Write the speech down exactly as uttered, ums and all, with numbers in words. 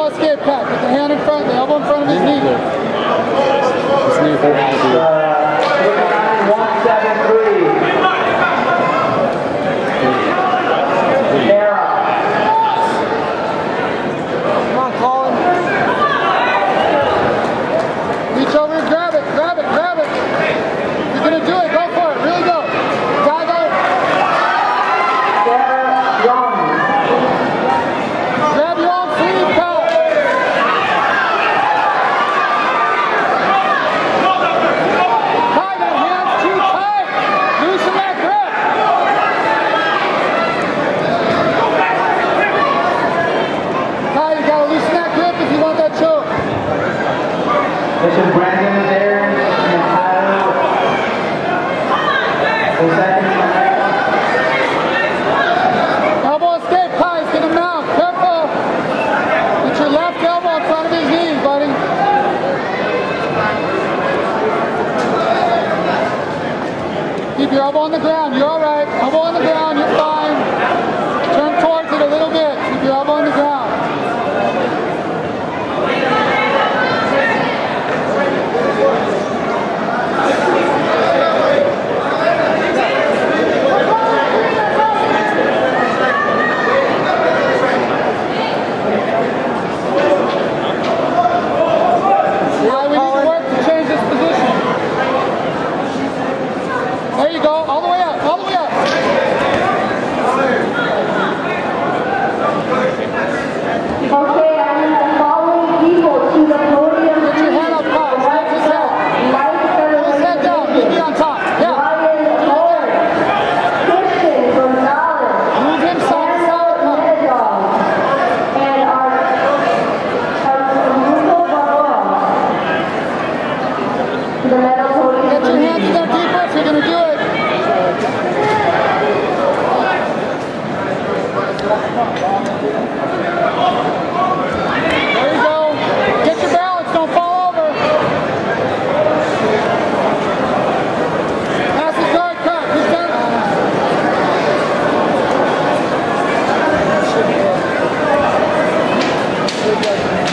Elbow escape cut. Put the hand in front, the elbow in front of his knee. His knee for one seven three. Come on, Colin. Reach over and grab it, grab it, grab it. You're going to do it. Go for it. Really go. Dive out. Grab your own sleeve, pal. Tie that hand's too tight. Loosen that grip. Ty, you got to loosen that grip if you want that choke. This is Brandon there and Tyler. Elbow escape, Ty. He's going to mount. Careful. Put your left elbow in front of his knees, buddy. Keep your elbow on the ground. You're all right. Elbow on the ground. You're fine. Turn towards it a little bit. Keep your elbow on the ground. Now we need to work to change this position. There you go. All the way up. All the way up. Okay, I need the following people to the podium. Put your head up high. Lift his head. Pull his head down. Meet me on top. Yeah. Ryan Ford, Christian Gonzalez, Move him side to side. Come. and our Russo Barboa to the medal podium. Get your hands in there deeper if you're going to do it. There you go. Get your balance. Don't fall over. Pass the guard cut. Who's done?